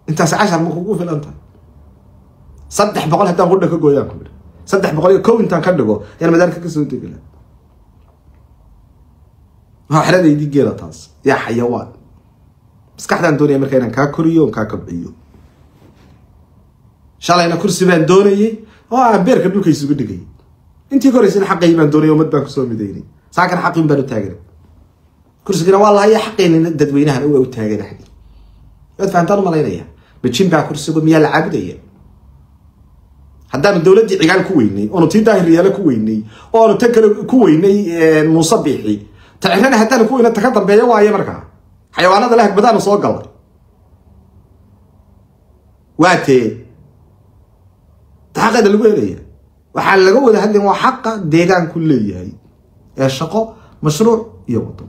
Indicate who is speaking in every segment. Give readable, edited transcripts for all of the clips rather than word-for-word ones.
Speaker 1: انت 10 مكو في الانت صدح بقول هدا قد كغويان كبر صدح بقول كو انت كدغو يعني مدارك كسو دغلا ها خلدي دي جيلا تاس يا حيوان مسكحدان دوني markay inaan ka koriyo ka kabciyo shalayna kursi baan doonayay oo beerka dhulka isugu dhigay intii koraysan xaqay baan doonayay umad baan ku soo mideeyay saakan xaqin baan u taagan kursigana wallahi xaqeen dadweynaha oo u taaganahay wad faantaan malaynaya bijin baa kursigu miyaa la caabudaya haddaan dawladda cigaal ku weynay oo tii daahiriyaal ku weynay oo tan kale ku weynay musabbixi taxirana haddaan ku weynay taka dambeeyo waaye markaa حيوانات لهك بدانو سو غلay waate taaqada lagu helayay waxa laga wada hadlin waa xaq deegaan ku leeyahay ee shaqo mashruuc iyo wado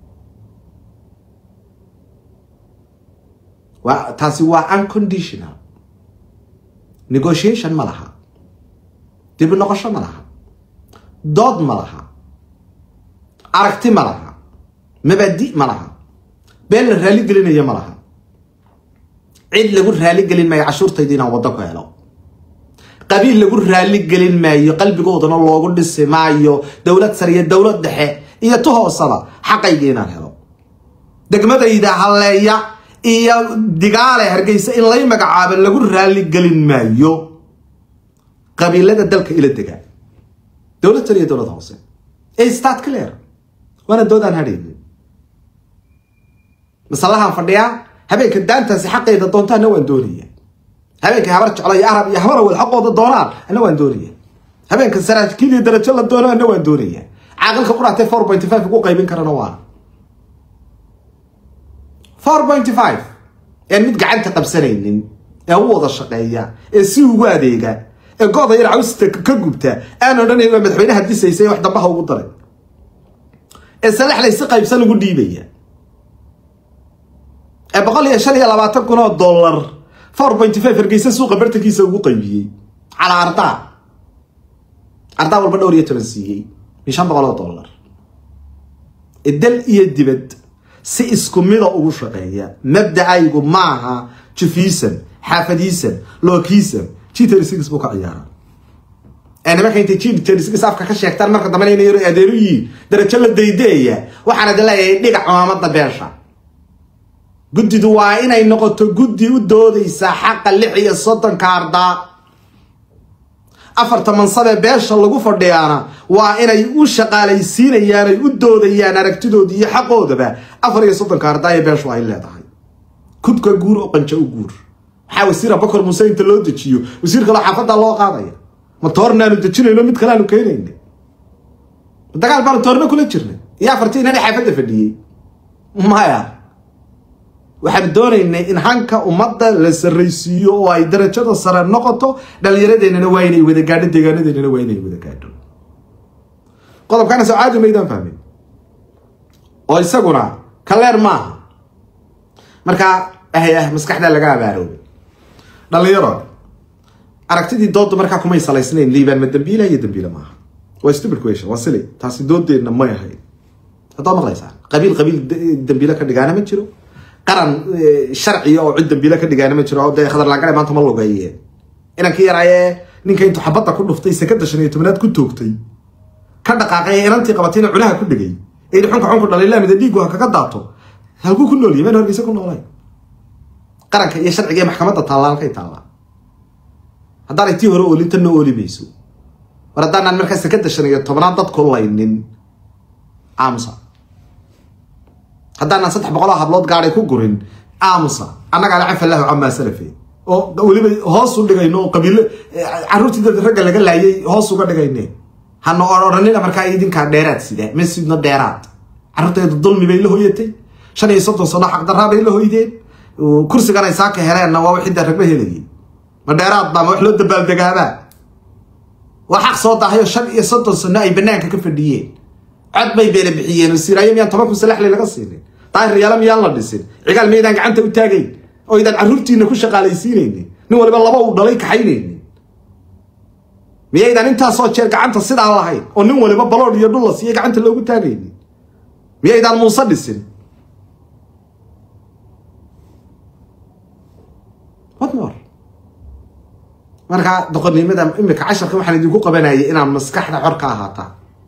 Speaker 1: waa taasi waa unconditional negotiation malaha dib noqosho malaha dood malaha aragti malaha mabadi malaha بين الرالي قلنا يا مرها عيد لقول رالي قلنا ما يعشور تيدينا وضعك هلا قبيل لقول رالي قلنا ما يقلب جودنا الله قول السماعيو دولة سرية دولة دحى هي توها الصلاة حقيقينا هلا دق متى إذا حليا هي دقالة هرجيس إلا يمك عابل لقول رالي قلنا ما يو قبيل لنا دلك إلى الدقال دولة سرية دولة هوسة إيه ستات كلير وأنا دودان هريني مسألة فرديا هبيك الدانتا سحقي إذا دونتها نوان دورية هبيك هبرج على عرب يحمر والحق وضد الدولار نوان دورية هبيك السنة كيلي درجة الدولار نوان دورية عقلك قرأت 4.5 فوق قيبين كرنوان 4.5 يعني متقع أنت قبل سنين هو ذا الشقية السوق واديجا القاضي يرعوس كجبته أنا راني مدحوينها دي سيسي واحدة بها وقدرت السلاح ليس قيب سنة قدي بيا بقول لي شريه 20 كون دولار 4.5 فرقيسه سوق برتكيسه ugu qaybiyay على arda walba dhowr iyo 10 siiyay $500 idal iyo dibad si isku mid ugu shaqeeya mabdacaygu maaha jifiisan xaafadiisan lookiisan G36 buu ka ciyaara أنا ما كنت G36 afka ka sheegtaan marka dambe inay adeeru yihiin darajo la daydeeya waxaana dalay dhigac maamada beesha قدي دواء إني نقطة قدي ودودي ساحق اللحية الصدن كاردا أفرت من صدى بيش الله قفر ديانا وإني وشق على يسين ياني ودودي يانا ركتدو دي حقو دبا أفر يصدن كاردا يبيش وإن لا دهي كد كجور وقنشا وجور حاول سيرا بكر موسين تلو تشيو وسير خلا حفظ الله قاضي ما تورنا نتشيني لو متخلانو كينين دقال بار تورنا كل تشرنا يا فرتين أنا حفظ فدي ما يا waxaan doonaynaa in hanka umada la sareysiyo oo ay darajada sare noqoto dhalinyaradeena waa inay wada gaadho deegaanadeena waa inay wada gaadho qodobkana soo caadi meedan fahmin oo isaguna kaleer ma marka maskaxda laga abaaro dhalinyaro aragtidii dood marka kuma salaysnayn liiban ma dambiila iyo dambiila ma waa stupid question wasili taasi doodeena ma yahay hadaa maqlaysaa qabiil dambiila ka dhigaana ma jiro قرن شرعي أو عدة بلا كده جانا من شراء ده خضر لعقلي ما أنتم الله جايين إن كي رأيه نين أنتوا حبطة كله في سكت عشان يتمنى كنت توقتي كذا قاعية إن أنت قبتين عليها كل جاي إيه حنك كل لله من الديك وهكذا ضعته هلقوا كله اللي ما نهار بيسكون وراي قرن كي شرعي جاي محكمة طلال كي طلال هذا اللي تيهرو اللي تنو اللي بيسو وردنا المركز سكت عشان يتمنى ضد كل إنن عامصة هذا أنا سطح بقولها بلاد قاعد يكون قرين عامصة أنا قاعد أعرف الله عما سلفي أو ولي هاسو اللي جاينو قبيل عروتي ده الرجال اللي قال لي هاسو قاعد جاينه هنو أوراني لما كان يدين كديرات سيده مسجدنا ديرات عروتي الظلم بين له يتي شان يصطون صلاح قدرها بين له يدين وكرسي قاعد يساك هراء نواوي حدة ركبه هلي ما ديرات ما وحلو دبل دجاجة وحق صوته هي شان يصطون صناعي بنانك كيف الدين عد بي بين بحيين السيرايم يعني طبعا سلاح لي لقصيني طاير ريال يلا دسين عقال ميدان gacanta u taagay oo idan arurtiina ku shaqaalaysiinayni nin waliba laba u dhalay ka xaynayni miyaydan inta soo jeer gacanta sida lahayn oo nin waliba balood iyo dhul la siiyay gacanta loogu taagayni miyaydan muusa dhisin marka doqonnimada imika casharka waxaan idinku qabanayay inaan maskaxda xor ka ahaataa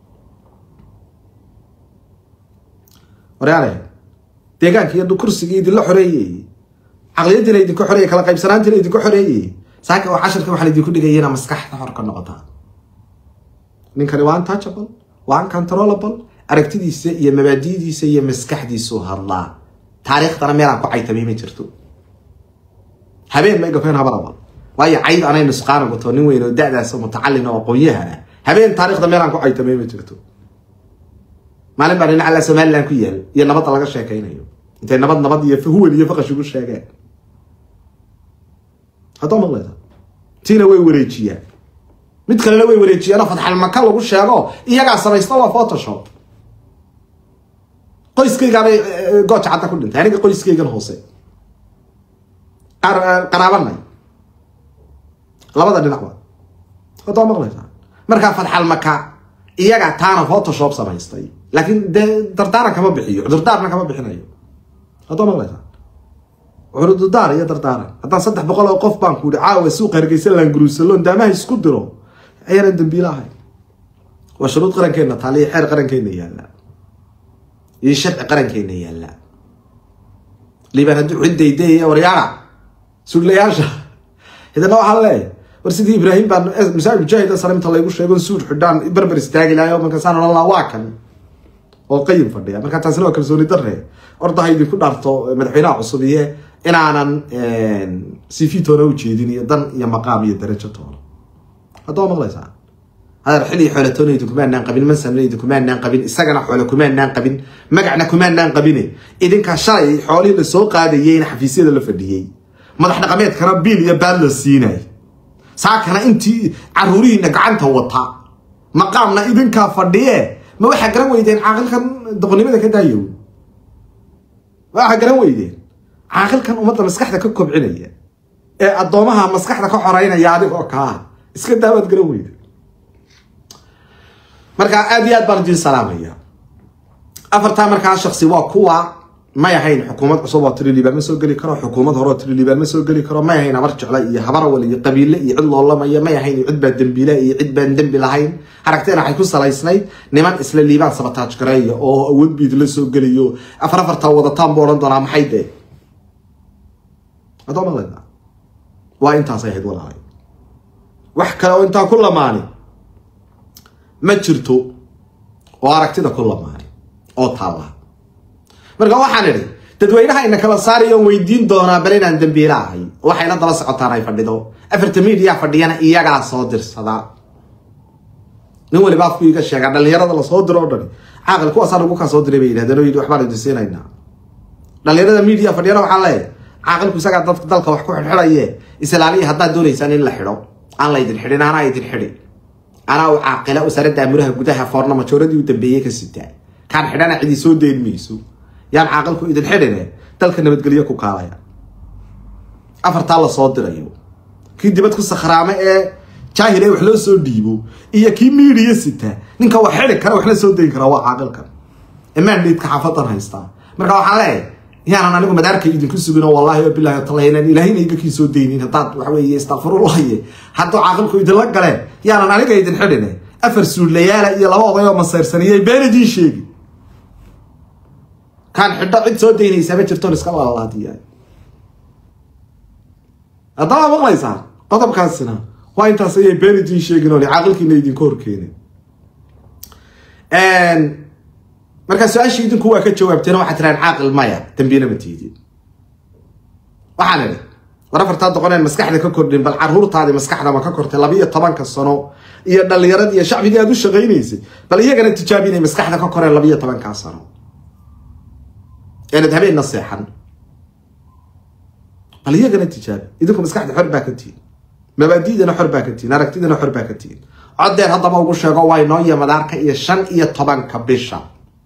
Speaker 1: waraale deegaanka iyo kursiga idin la xoreeyay aqliyadina idinku xoreeyay kala qaybsanaantina idinku xoreeyay saaka oo casharka waxaan idinku dhigay inaan maskaxda xor ka noqotaa ninkani waa untouchable waa uncontrollable aragtidiisa iyo mabaadi'diisa iyo maskaxdiisu hadlaa taariikhdana meelaan ku caytamay ma jirto habeen ma igafeen habaraba waayo cayd anay nusqaan ugu nin weyn oo da'daas mutacallin oo aqoon-yahana habeen taariikhda meelaan ku caytamay ma jirto maalin baan dhinaca Soomaaliland ku yaal iyo nabad laga sheekaynayo intay nabad iyo fahuwan iyo faqash ugu sheegeen hadda ma leedahay tina way wareejiyaan mid kale way wareejiyaan fadxal maka lagu sheego iyaga samaysto waa photoshop qoyskayga bay gooja cadda ku dhintay aniga qoyskaygan hoose qaraabana labada dhinacba hadda ma leedahay marka fadxal maka iyaga taana photoshop samaystay laakiin dardaar kama bixiyo dardaarna kama bixinayo hadda ma leedahay dardaar iyo dardaar hadda 300 oo qof baan ku caawa suuq hargeysa laan guruusaloon daamaha isku diro ayana dambiilahay wa shuruud qarankeena taaliye xeer qarankeena yaala iyo sharci qarankeena yaala liibaan haduu ciideeyay waryaara suuqlayaasha idana waxa leeyahay war sidii Ibrahim baan musaab mujaahid salaamta laygu sheego suud xidhaan barbar istaagilaayo marka saan Allah waa kan oo qayb fadhiya marka taasina waa kalsooni darre ordaha idinku dhaarto madaxweynaha cusub iyo inaanan CV toona u jeedin iyo dan iyo maqaam iyo darajo toona hadda ma maqlaysaa هذا الحلي حول توني دكمان نان قبل من سنة دكمان نان قبل السجن حول كمان نان قبل مجعنا كمان نان قبله إذن كشاي حوالي السوق هذا يين حفيسية اللي فديه ما إحنا قميت كربيل يبان السيناي ساكنا أنتي عروري نقعنتها وطها مقامنا إذن كفديه ما واحد جرام ويدين عاقل كان دقني ماذا كده يو واحد جرام ويدين عاقل كان أمضى مسكحتك كوب عليا الضوامها مسكحتك حرينا يعرف أوكا إسكت دعوة جرام ويدين marka aad iyo aad baan idin salaamaya afarta marka shakhsi waa kuwa ma yahayn xukuumad cusub oo Trinidad ma soo gali karo xukuumad hore oo Trinidad ma soo gali karo ma yahayn abar jecla iyo habar wali iyo qabiile iyo cid loolamaya ma yahayn cid baa dambiile iyo cid baan dambi lahayn aragteena waxay ku salaysnayd niman isla liibaan sabataaj gareeyo oo awood bid la soo galiyo afarta wadataan booran doona maxay de adoo malada waa intaas ay ahayd walaal wax kale oo inta ku lamaani ma jirto oo aragtida ku lamaani oo taala marka waxaan idhi dadweynaha in kala saariyo weydiin doona bal inaan dambiilaahay waxayna daba socotaan ay fadhido afarta media fadhiyana iyaga soo dirsada nin wali baa fiiga sheega dhalinyarada la soo diro dhan aqal ku asar ugu ka soo diray yiraahdeen oo waxba la diseynayna dhalinyarada media fadhiyana waxa la aqalku isaga dalka wax ku xirxiraye islaaliye hadda doonaysan in la xiro aan la idin xidhin ana idin xidhin أنا وعاقلة وسرد أمرها جودها فورنا ما تشردي وتبيه كستة كان حدنا عدي سود دين ميسو يعني عاقلكم إذا الحدنا تلك إنه بتقوليكوا كالايا أفرت الله صادر أيوه كي دبتكوا الصخرامة شاهرة وحلا سود ديبو إيا كي ميري ستة نك وحلك كنا وحلا سود دين كنا وعاقلك إما اللي تكحفتنا هيستا مركوا حلاي يعني أنا لكم مدارك يدين كسبنا والله بالله طلعنا إلهنا يجي سود دينين هتات وحوي استغفر الله حتى عاقلكم يدلك قلنا يعني أنا لك يدين حدنا أفرسوا الليالة إلى لواء ضيوم الصير سنية بيردين شيء كان حدا عد سود ديني سبت شفتون سكوا الله ديان أطلع ما يصير قطب كان السنة وين تصير بيردين شيء قالوا عاقلك إنه يدين كور كيني marka su'aasha idinku waa ka jawaabteen waxa tiraan caaqil maya dambiina ma tiidin waxaan idhi warafarta doqoneen maskaxda ka kordhin bal caruurtaadi maskaxda ma ka kortay 12 sano iyo dhalinyarada iyo shacbiga aad u shaqeynaysid bal iyagana tijaabinay maskaxda ka koreen 12 sano ee habeen nasiixan bal iyagana tijaabi idinku maskaxda xor baa ka tiin mabaadiidana xor baa ka tiin aragtidana xor baa ka tiin coddeer hadaba ugu sheego way noo iyo madaarka iyo 15 ka bisha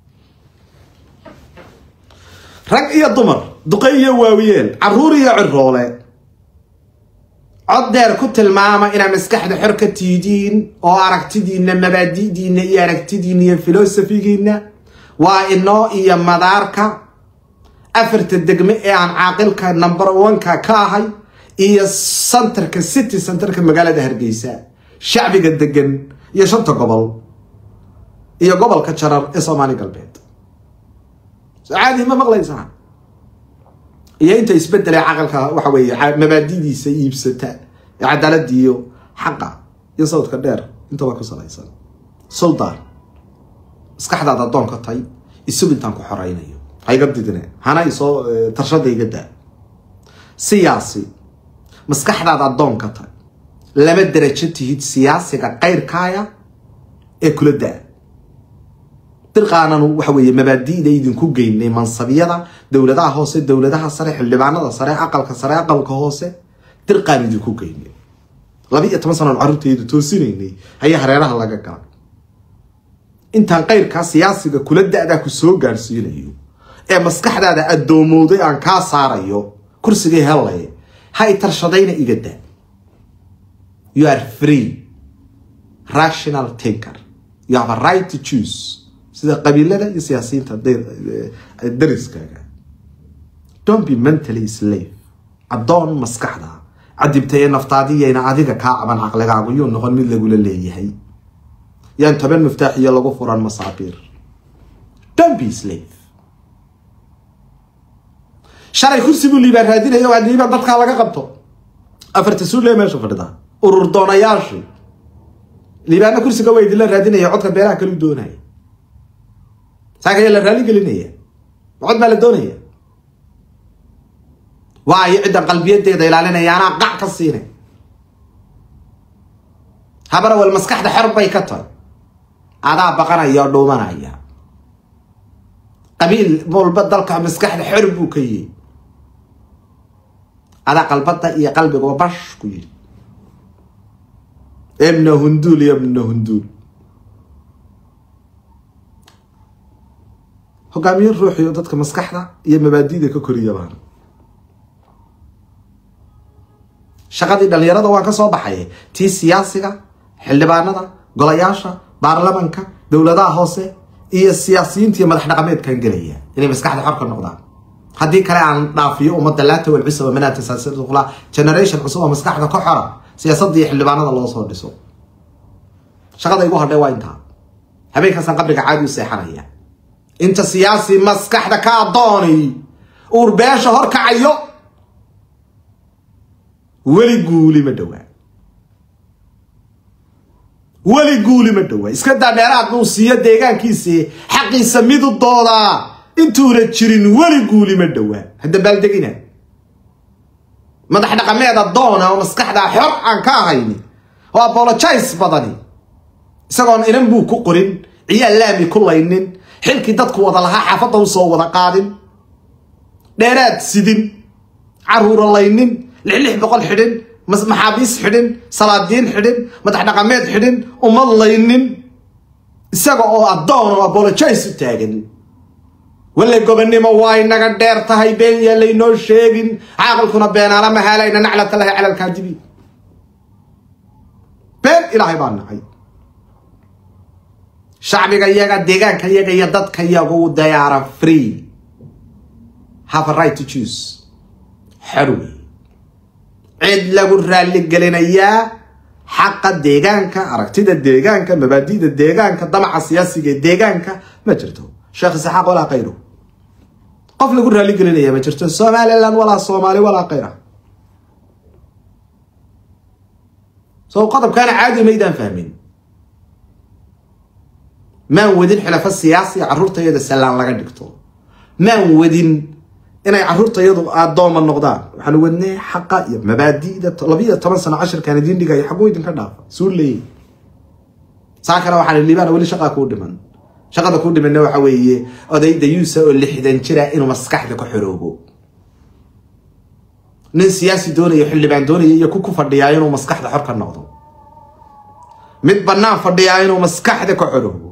Speaker 1: rag iyo dumar duqeeyo waawiyeen caruur iyo ciroole coddeer ku tilmaama ina maskaxda xor ka tiidiin oo aragtidiina mabaadidiina iyo aragtidiina iyo filosofigiina waa inoo iyo madaarka afarta degme ee aan caaqilka number 1 ka ahay iyo centerka city centerka magaalada Hargeysa shacbiga degan iyo shanta gobol iyo gobolka Jarar ee Soomaali galbeed caadi ma maqlaysaa iyo inta isbedelay aqalka waxa weeye mabaadidiisa iibsata cadaalad iyo xaqa iyo sawdka dheer inta waa ku salaysan sultan iskaxdaada doonka tay isugu intaan ku xoreynayo hayga didine hana isoo tarshadayga daa siyaasi maskaxdaada doonka tay lama darajo tihid siyaasiga qayrkaaya ee kula daa dirqaanan waxa weeye mabaadiida idinku geynay mansabiyada dawladaha hoose dawladaha sare xildhibaanada sare aqalka hoose dirqaan idinku geynay 12 sano carruurteedu toosinaynay ayaa hareeraha laga galay intaan qayrka siyaasiga kula daada ku soo gaarsiinayo ee maskaxdaada adoomooday aan ka saarayo kursiga helay hay tarshadayna iga daa you are free rational thinker you have a right to choose sida qabiilada iyo siyaasiyiinta dariskaaga don't be mentally slave adoon maskaxda cadibtay naftaadiyayna adiga ka caban aqligaagu iyo noqon mid lagu leeyahay yaan taban miftaax iyo lagu furan masaabiir don't be slave sharay kursigu liibaan raadinayo waa liibaan dadka laga qabto afarta suule meesha fadhida urur doonayaashii liibaana kursiga way idin raadinayo codka beeraha kale doonay saaka la raali gelinaya cod ma la doonaya waay cid qalbiyadeeda ilaalinaya ana qac ka siinay habara wal maskaxda xarbay ka tahay ada baqanaya dhoomanaya qabiil walba dalka maskaxda xirb uu ka yiri ada qalbada iyo qalbiga bash ku yiri ibna hundul hogaamiye ruuxiyo dadka maskaxda iyo mabaadiida ka koriyaan shaqadii dhalinyarada waa ka soo baxay tii siyaasiga xildhibaanada golayaasha baarlamaanka dawladaha hoose iyo siyaasiyiinta madax dhaqameedkan galaya inay maskaxda xor ka noqdaan hadii kale aan dhaafiyo umada laata wal cusub manaata siyaasada qula generation cusub maskaxda ka xora siyaasadda iyo xildhibaanada loo soo dhiso shaqada igu hadhay waa inta habeenkaas qabriga caadi u seexanaya inta siyaasi maskaxda ka dooni urbeesha hor kacayo wali guuli ma dhawaa iska dameeraad uu siiyo deegaankiisa xaqiisa mid u dooda intuu la jirin wali guuli ma dhawaa hada baaldegina madax dhaqameeda doona oo maskaxda xor aan ka hayni oo apologize badani isagoon inan buu ku qorin ciyaal laami ku laynin xilkii dadku wada lahaa xaafada u soo wada qaadin dheeraad sidin caruur laynin 600 xidhin maxaabiis xidhin salaadiin xidhin madax dhaqameed xidhin umad laynin isaga oo adoon oo apologize taagan wala gobannimo way naga dheer tahay been yeelay noo sheegin aqalkuna beenaala ma helayna naclata lahi ala alkaadibi been ilaahay baan nahay shacbiga iyaga deegaanka iyaga iyo dadka iyagu they are free have a right to choose xarwi cid lagu raali gelinaya xaqa deegaanka aragtida deegaanka mabaadiida deegaanka damaca siyaasiga deegaanka ma jirto sheekh saxaq wala qayro qof lagu raali gelinaya ma jirto Soomaaliland wala Soomaali wala qayra soo qodab kana caadi ma idaan fahmin ما ودين حلف السياسي عرورته يد سلام لقى دكتور ما ودين إن عرورته يد الضام النقدان حنودني حقائق مبادئ ده طلبية 8 سنة 10 كان دين دقاي حقوي دين كذا سول لي ساكر واحد اللي بنا ولا شقة كود من شقة كود من نوع حويه أدي ديوسة اللي حدا نشرع إنه مسكح لك حروبه ناس سياسي دوري يحل بين دوري يكوكو فردياين ومسكح لحركة النقطة متبنى فردياين ومسكح لك حروبه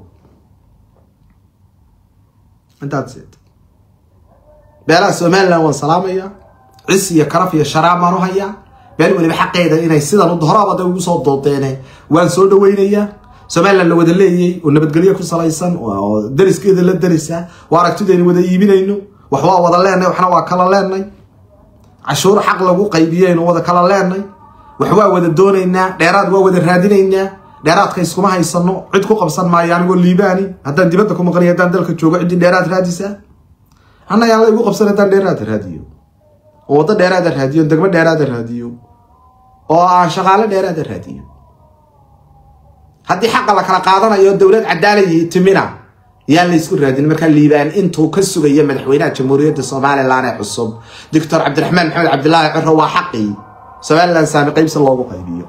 Speaker 1: انت تسيت بلا سومالنا والسلاميه عسيه كرفيه شراب ما روحيا بل ولي بحقيده اني سيده الظهرابه ugu soo doodeenay waan soo dhaweynaya Soomaaliland la wada leeyay oo nabadgelyo ku salaysan oo dariskeeda la darisa waa aragtideena wada iibinayno wax waa wada leenay waxna waa kala leenay cashuur xaq lagu qaybiyeen wada kala leenay wax waa wada doonaynaa dheeraad waa wada raadinaynaa dheeraadka iskuma haysano cid ku qabsan maayo anigo liibaani haddaan dibadda ku maqan haddaan dalka joogo cid dheeraad raadisa anna yaa la igu qabsan haddaan dheeraad raadiyo oo wada dheeraad raadiyo degmo dheeraad raadiyo oo aan shaqaale dheeraad raadiyo haddii xaq la kala qaadanayo dawlad cadaalad timina yaa la isku raadin marka liibaan intuu ka sugaya madaxweynaha jamhuuriyadda Soomaaliland ee cusub Dr. Cabdiraxmaan Maxamed Cabdullaahi Ciro waa xaqi Soomaaliland saami qaybsan loogu qaybiyo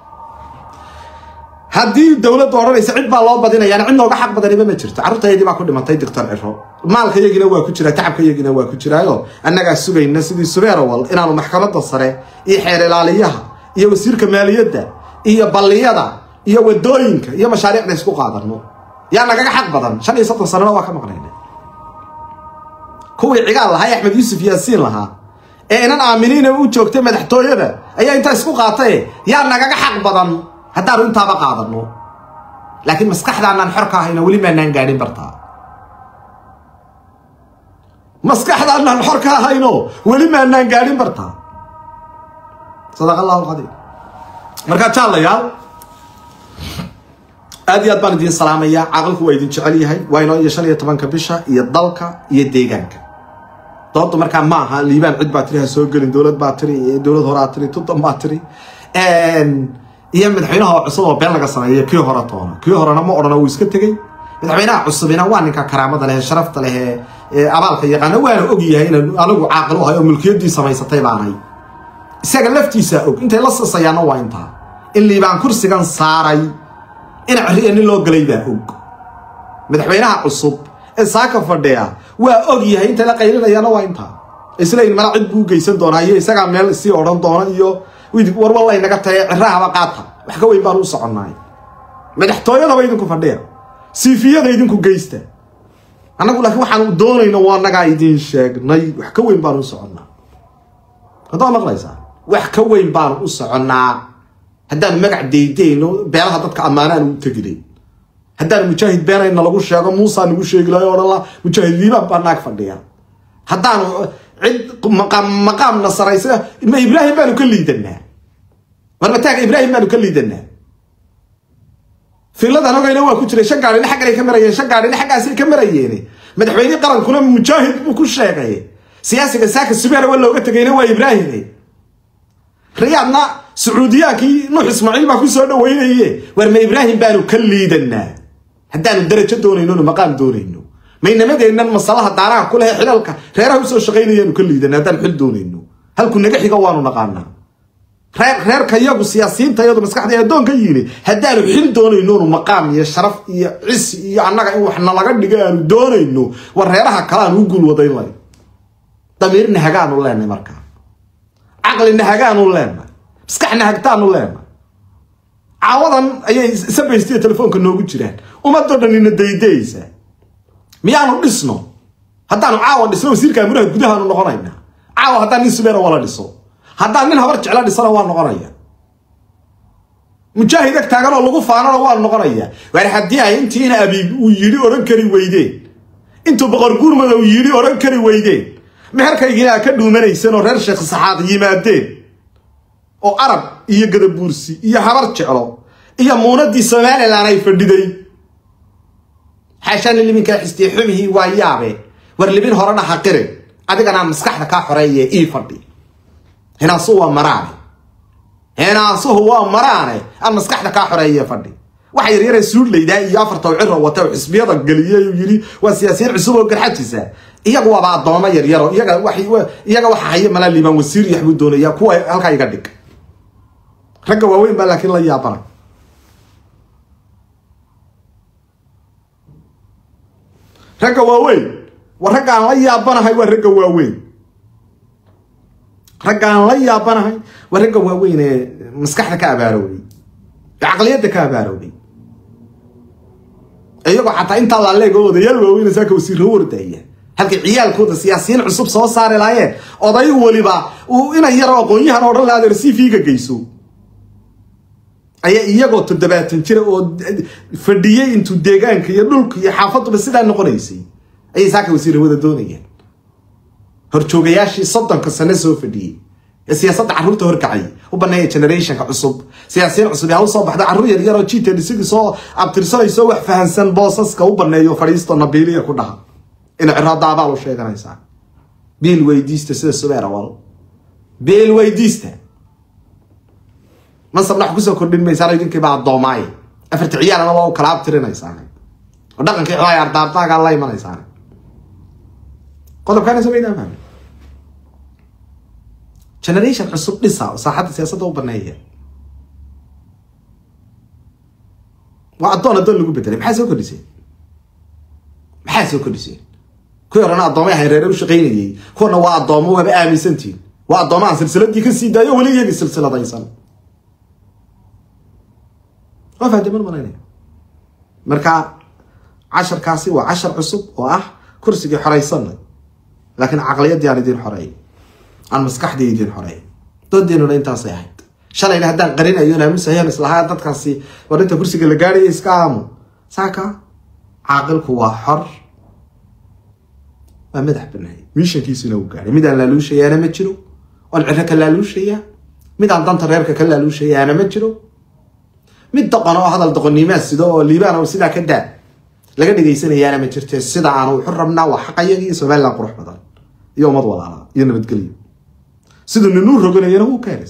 Speaker 1: haddii dawladdu oranaysa cid baa loo badinayaan cid nooga xaq badan ma jirto carruurtaydi baa ku dhimatay Dr. Ciro maalka iyagina waa ku jira tacabka iyagina waa ku jiraayo annaga sugayna sidii Subeerawal inaanu maxkamadda sare iyo xeer ilaaliyaha iyo wasiirka maaliyadda iyo balliyada iyo wadooyinka iyo mashaariicda isku qaadano yaa naga xaq badan 5 sano waa ka maqnayna kuwii cigaal lahaa Axmed Yuusuf Yaasiin lahaa ee inaan aaminiin u joogtay madaxtooyada ayaa inta isku qaatay yaa naga xaq badan haddaan intaaba qaadano laakiin maskaxdaanan xor ka ahayna wali ma naan gaadhin bartaa maskaxdaanan xor ka ahayno wali ma naan gaadhin bartaa sadaqallahu qadiir marka taalayaal aad iyo aad baan idin salaamaya aqalku waa idin jecel yahay waa inoo 15 bisha iyo dalka iyo deegaanka doonto marka ma aha liibaan cid baa tiri soo galin dawlad baa tiri dawlad hore tiri tuddan baa tiri iyo madaxweynaha cusub oo been laga sameeyay kii hore toona kii horena ma orana uu iska tagay madaxweynaha cusubina waa ninka karaamada leh sharafta leh abaalka yaqaan waana og yahay in anigu caaqil u hayo mulkiyadii samaysatay baanay isaga laftiisa og intay la sasayaan waa inta in liibaan kursigan saaray in arriin loo galay baa og madaxweynaha cusub ee saaka fadhiya waa og yahay inta la qaylinayana waa inta isla in mala cid buu geysan doonaa iyo isaga meel si oran doona iyo war wallahi naga tahay cirahaba qaata wax ka weyn baan u soconay madaxtooyada way idinku fadhiya siifiyada idinku geysta anagu laakiin waxaan u doonayno waa naga idin sheegnay wax ka weyn baan u soconaa hadaa maqlaysaa wax ka weyn baan u soconaa haddaan magac deydeyno beelaha dadka amaanaan u tagilay haddaan mujaahid beenayna lagu sheego Muusa nagu sheegilayo orala mujaahid liibaan baa naag fadhiya haddaan cid maqaam nasaraysa ma Ibraahim baanu ka liidanaa warmataag Ibraahim baanu ka liidanaa fiiladan ogayna waa ku jiray shaqaale xaq ay ka marayeen shaqaale xaqaas ay ka marayeen madaxweyne qarankuna mujaahid buu ku sheegay siyaasiga saaka Subeerawal looga tagayna waa Ibraahim riyadna Sacuudiyaanki Nuux Ismaaciil baa ku soo dhaweeyay war ma Ibraahim baanu ka liidanaa haddaan darajo doonayno maqaam doonayno maynamadeena masalaha daaraha kule xilalka reeraha u soo shaqeynayeen ka liidanaa haddaan xil doonayno halku naga xiga waanu naqaanaa reerka iyagu siyaasiyiinta iyadu maskaxda adoonka yiri haddaan xil doonayno maqaam iyo sharaf iyo cis iyo annaga in wax nalaga dhigaan doonayno war reeraha kala aan u gul wadaynay dameerna hagaan u leenay marka aqlina hagaan u leenay maskaxna hagtaan u leenay caawadan ayay sabaystay telefoonka noogu jiraan ummadoo dhan ina deydeysa miyaanu dhisno haddaan caawa dhisno wasiirka amuraha gudaha aanu noqonayna caawa haddaan nin Subeerawal dhiso haddaan nin habar jecel dhisana waa noqonaya mujaahid taagan oo lagu faanana waa noqonaya war haddii ay intiina abiib uu yiri oran kari weydeen intuu boqor guurmada uu yiri oran kari weydeen meherkaygiina ka dhuumanaysan oo reer Sheekh Saxaad yimaadeen oo arab iyo gadabuursi iyo habar jecelo iyo muunadii Soomaaliland ay fadhiday xashan liminka istiixumihi waa yaabe war libin horena xaqire adigana maskaxda ka xoreeyay ii fadhi هنا صوا مراني هنا صوا مراني أما مسكحنا كاحرية فدي واحد يري سود لي ده يافر توعره وتو حسبية الجلية يجري وسياسيين عصوبة وكرحتيسة يجوا بعض ضمان يريرو يجوا واحد ملا اللي من وسير يحبون دون يكوا هلك يقدك رجوا وين بالك الله يابنا رجوا وين ورجع الله يابنا هاي ورجوا وين رجعنا لا يابناهي ورجعوا وين مسكحنا كاباروي عقليتك كاباروي ايوه حتى انت الله عليك هو يلو وين ساك وسير ورديه halka ciyaalkooda siyaasiyiin cusub soo saari laayeen oday waliba uu ina yar aqoonyahan oo dhan la adeer CV ga geyso ayaa iyagoo 70 jir oo fadhiyay intuu deegaanka iyo dhulka iyo xaafadba sidaa noqonaysay ay saaka wasiir wada doonayeen horjoogayaashii 30 sano soo fadhiyay السياسات عروته هركعي وبنيه جنريشن كعصب سياسيين عصب يا وصو بحدا عرو يرو جيت دسيغي سو ابترسو يسو wax fahansan boosaska u baneeyo fariisto nabiiliya ku dhaha in ciraada abaal u sheeganaysa bil weydiista sida subeera wal bil weydiista ma sabnax ku soo kordhin meesha idinka baa doomay afarta ciyaarana waa kala abtirinaysa oo dhaqanka ay ardaabtaaga la imanaysa qodobkan sameeyay fahmi generation cusub dhisa saaxada siyaasadda u baneeya waa doon lagu bedelay maxaa soo kordhisay ku yarana adoomay hayreer u shaqeynayay kuna waa adoomo waba aaminsantiin waa adoomaan silsiladii ka sii daayo wali iyaga silsiladaysan waa faadimo malayna marka 10 kaasi waa 10 cusub oo ah kursiga xoreysan laakiin aqliyadii aan idin xoreeyay aan maskaxdii idin xoreeyay doodeenuna intaas ay ahayd shalayna hadaan qarinayo inaan misayaan islaha dadkaasi warinta kursiga la gaaray iska aamu saaka aqalku waa xor ma madax banay mishankiisina uu gaaray midaan la luushayaana ma jiro oo cirka kala luushaya midaan danta reerka kala luushayaana ma jiro mid doqon oo hadal doqonnimo sidoo oo liibaan oo sida ka daa laga dhigaysanayaana ma jirtay sida aan u xurrabnaa wax xaqayagii Soomaaliland qurux badan iyo umad walaala iyo nabadgelyo sidoo nuur roganayna uu keenay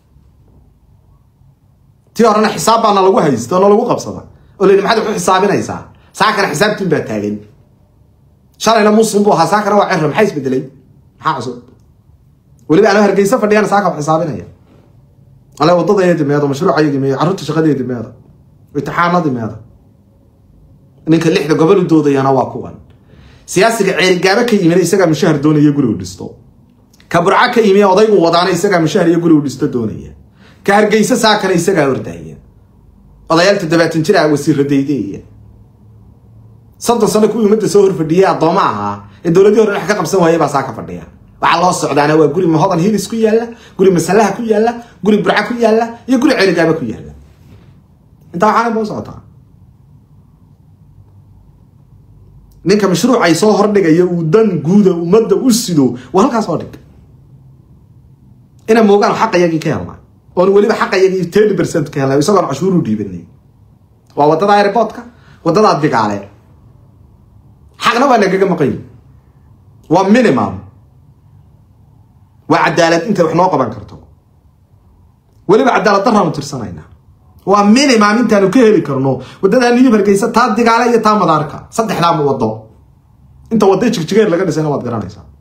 Speaker 1: تيارنا حسابنا لو هيست أنا لو قبصنا ولا ما حد يحط حسابنا ساكر حساب تنبه تاجين شارع أنا مصمم بوها ساكر وعرم حيس بدلي حاسب ولا بقى أنا هرجع سفر دي أنا ساكر حسابنا هي أنا وضد يدي ماذا مشروع يدي ماذا عرضت شغال يدي ماذا واتحاد يدي ماذا إنك اللي إحنا قبل الدودة أنا واقوان سياسة عير جابك يمين يسقى من شهر دوني يقولوا دستو كبرعك يمين وضيق وضعنا يسقى من شهر يقولوا دستو دونية كهرجيسة ساكنة يسقى ورداية قضيات الدبات انترع وسير رديدية صدق سنة كوي مدة سهر في الدياء ضمعها الدولة دي ورح كقب سوا يبقى ساكن في الدياء وعلى الله السعودانة ويقولي ما هذا الهيلس كوي يلا قولي مسلاها كوي يلا قولي برعا كوي يلا يقولي عير جابة كوي يلا انت عارف بوسطها نك مشروع أي صهر نجا يودن جودة ومدة وسدو وهالك صادق أنا موجود حق يجي كهلا وأنا ولي بحق يجي 30% كهلا يسوون عشور ودي بني ووضع على رباطك وضع على الدقة عليه حقنا ولا جا مقيم ومينيمم وعدالة أنت وإحنا قبل كرتو ولي بعدالة طرها مترسنينا ومينيمم أنت لو كهلي كرنو وده اللي يبغى يسات الدقة عليه تام دارك صدق حلام وضو أنت وديتك تغير لقد سنة وضع جرانيسا